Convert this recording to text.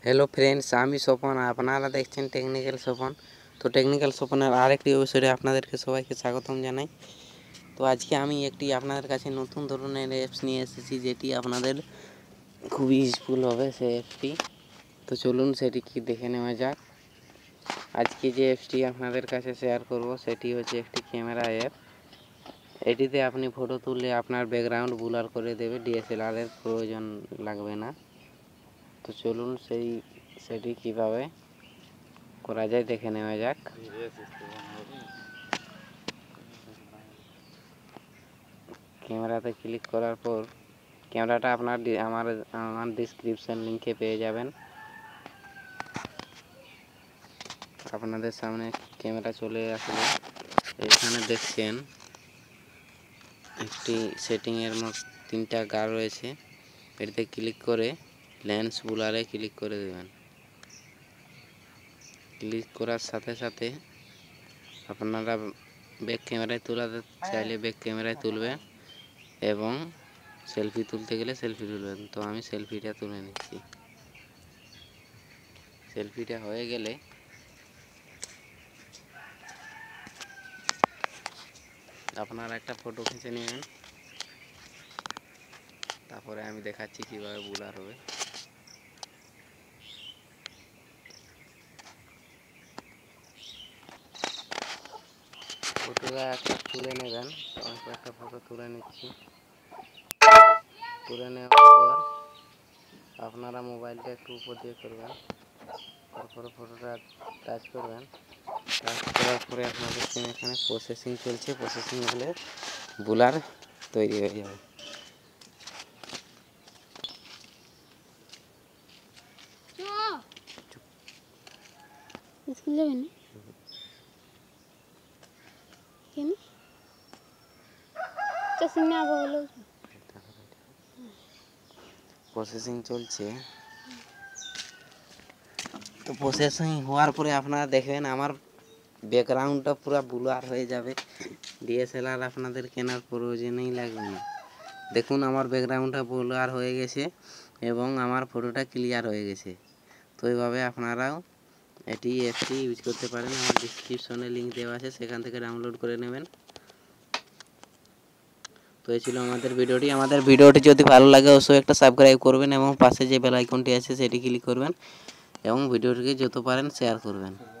Hello friends, आमी सोपन आपनारा देखছেন technical Sopan. তো টেকনিক্যাল সোপনের আরেকটি এপিসোডে আপনাদেরকে সবাইকে স্বাগতম জানাই। তো আজকে আমি একটি আপনাদের কাছে নতুন ধরনের অ্যাপস নিয়ে এসেছি, যেটি আপনাদের খুবই ইউজফুল হবে সেই অ্যাপটি। তো চলুন সেটি কি দেখে নেওয়া যাক। আজকে যে অ্যাপসটি আপনাদের কাছে শেয়ার করব সেটি হচ্ছে একটি ক্যামেরা অ্যাপ। এটিতে আপনি ফটো তুললে আপনার ব্যাকগ্রাউন্ড ব্লার করে দেবে, ডিএসএলআর এর প্রয়োজন লাগবে না। তো চলুন সেটি কিভাবে করা যায় দেখে নেওয়া যাক। ক্যামেরাতে ক্লিক করার পর ক্যামেরাটা আমার ডেসক্রিপশন লিংকে পেয়ে যাবেন। আপনাদের সামনে ক্যামেরা চলে আসবে। এখানে দেখছেন একটি সেটিং এর মধ্যে তিনটা গার রয়েছে। এটাতে ক্লিক করে লেন্স ব্লারে ক্লিক করে দেবেন। ক্লিক করার সাথে সাথে আপনারা ব্যাক ক্যামেরায় তোলাতে চাইলে ব্যাক ক্যামেরায় তুলবেন এবং সেলফি তুলতে গেলে সেলফি তুলবেন। তো আমি সেলফিটা তুলে নিচ্ছি। সেলফিটা হয়ে গেলে আপনারা একটা ফটো খিঁচে নেবেন। তারপরে আমি দেখাচ্ছি কিভাবে ব্লার হবে। ফটোটা একটা তুলে নেবেন। আমি একটা ফটো তুলে নিচ্ছি। তুলে নেওয়ার পর আপনারা মোবাইলটা একটু উপর দিয়ে করবেন। তারপরে ফটোটা টাচ করবেন। টাচ করার পরে আপনাদের এখানে প্রসেসিং চলছে। প্রসেসিং হলে ব্লার তৈরি হয়ে যাবে। প্রসেসিং চলছে। তো প্রসেসিং হওয়ার পরে আপনারা দেখবেন আমার ব্যাকগ্রাউন্ডটা পুরো ব্লার হয়ে যাবে। ডিএসএলআর আপনাদের কেনার প্রয়োজনই লাগবে না। দেখুন আমার ব্যাকগ্রাউন্ডটা ব্লার হয়ে গেছে এবং আমার ফটোটা ক্লিয়ার হয়ে গেছে। তো এইভাবে আপনারাও অ্যাপটি ইউজ করতে পারেন। আমার ডিসক্রিপশনে লিঙ্ক দেওয়া আছে, সেখান থেকে ডাউনলোড করে নেবেন। তো এই ছিল আমাদের ভিডিওটি যদি ভালো লাগে অবশ্যই একটা সাবস্ক্রাইব করবেন এবং পাশে যে বেল আইকনটি আছে সেটি ক্লিক করবেন এবং ভিডিওটিকে যত পারেন শেয়ার করবেন।